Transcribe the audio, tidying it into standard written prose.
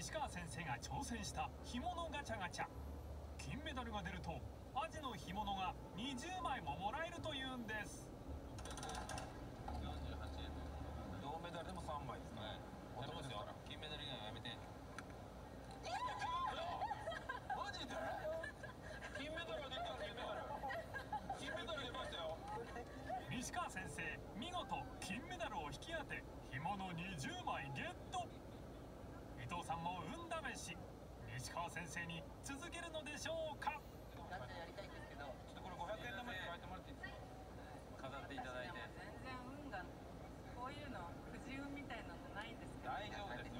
西川先生が挑戦した干物ガチャガチャ。金メダルが出るとアジの干物が20枚ももらえるというんです。 48円の銅メダルでも3枚ですね。お得ですよ。金メダル以外はやめて。マジで金メダルが出た。金メダル出ましたよ。 西川先生見事金メダルを引き当て干物20枚ゲット。伊藤さんも運試し。西川先生に続けるのでしょうか。 ガチャやりたいんですけど、ちょっとこれ500円玉に変えてもらっていいですか。飾っていただいて。 全然運がこういうのくじ運みたいなのないんですけど。 大丈夫です。